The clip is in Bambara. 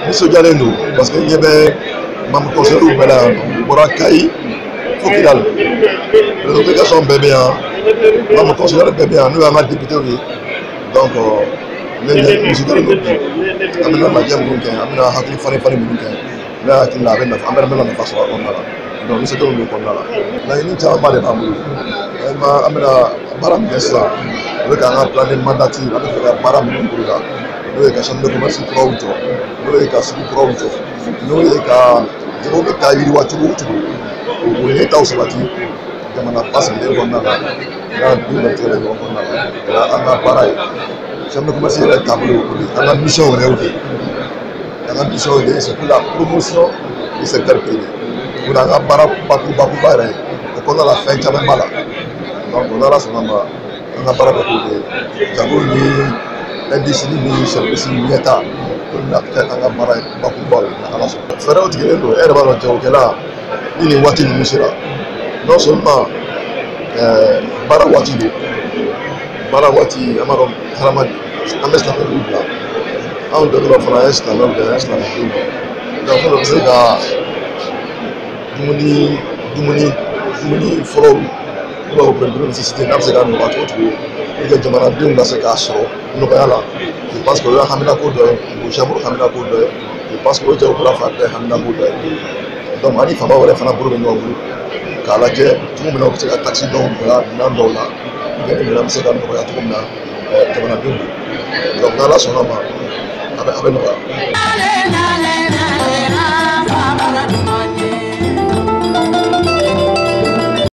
nisɔndiyalen don parce que n ɲɛ bɛ membre conseillers bɛɛ la yan nɔ u bɔra Kayi fo Kidali les obligations bɛɛ bɛ yan membre conseillers bɛɛ bɛ yan n'o y'an ka députés ye donc ne nisɔndiyalen don bi an bɛna lajɛ minnu kɛ an bɛna hakili falen minnu kɛ ne hakili la a bɛ nafa an bɛna nafa sɔrɔ a kɔnɔna la donc nisɔndiyalen don kɔnɔna la laɲini camanba de b'an bolo vraiment an bɛna baara min kɛ sisan o bɛ k'an ka plan de mandature an bɛ fɛ ka baara minnu bolo la n'o ye ka chambre de commerce kuraw jɔ n'o ye ka sugu kuraw jɔ n'o ye ka jɛgɛw bɛ taa yiriwa cogo o cogo o ɲɛtaw sabati jamana basigilen kɔnɔna la n'a denw bɛ tigɛ ɲɔgɔn kɔnɔna la o ye an ka baara ye chambre de commerce yɛrɛ taabolo o de ye an ka mission yɛrɛ y'o de ye an ka mission de ye c'est pour la promotion du secteur privé o de an ka baara bakuruba yɛrɛ ye o kɔnɔna la fɛn caman b'a la donc n'ala sɔnna ma an ka baara bɛ k'o de ye jago ni industrie ni service ɲɛta o bɛna kɛ an ka baara ye bakuruba ye n'ala sɔnna fɛɛrɛw tigɛlen don e yɛrɛ b'a dɔn jagokɛla ni nin waati ninnu sera non seulement baara waati don baara waati an b'a dɔn hadama an bɛ silamɛdenw bila anw dɔw fana ye silamɛw de ye an ye silamɛdenw de ye donc fɛn dɔ bɛ se ka dumuni fɔlɔw n'o b'a fɔ première nécessité n'a bɛ se ka nɔgɔya cogo o cogo pour que jamanadenw ka se k'a sɔrɔ nɔgɔya la je pense que o ye haminako dɔ ye o chambre haminako dɔ ye je pense que o jagokɛla fan bɛɛ haminako dɔ ye donc ani faama wɛrɛ fana bolo bɛ ɲɔgɔn bolo k'a lajɛ cogo min na u bɛ se ka taxi dɔw bila minɛn dɔw la ni minɛn bɛ se ka nɔgɔya cogo min na jamanadenw donc n'ala sɔnna ma a bɛ nɔgɔya.